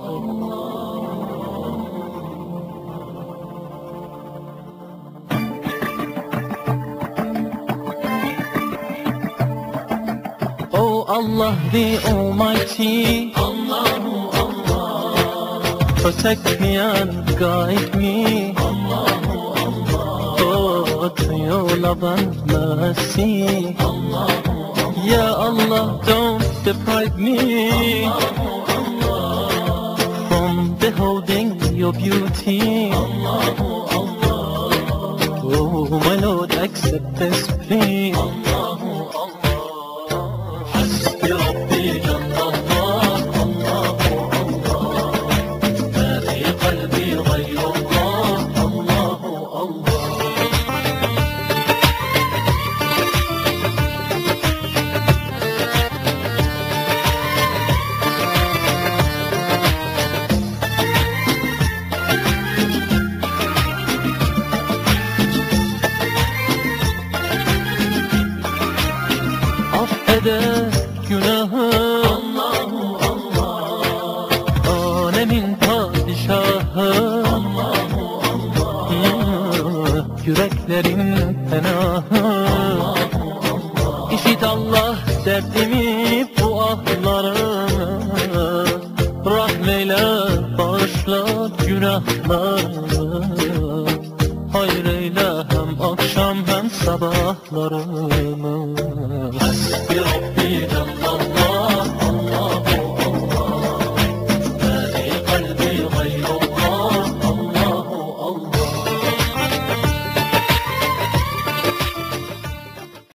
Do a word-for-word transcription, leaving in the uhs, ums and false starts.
Oh Allah the Almighty, Allahu Allah, protect me and guide me, Allahu Allah, oh to your love and mercy, Allahu Allah, Ya Allah don't deprive me, Allahu Allah, from beholding your beauty, Allahu Allah, oh my Lord accept this plea, Allahu Allah. Affeder günahı Allahu Allah, alemin padişahı Allahu Allah, yüreklerin penahı Allahu Allah. İşit Allah derdimi bu ahlarımı, rahmeyle bağışla günahlarımı, hayreyle hem akşam hem sabahları.